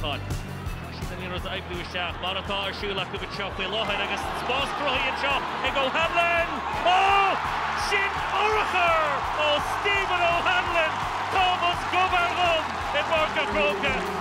Muineachán. Sinnaníros aibú isteach, maratá ar siúlach go bit seo faoi láthair agus spás croíonn seo ag O'Hanlon. Sin orachar Stephen O'Hanlon. Thomas Gobarlum in Marca Croca.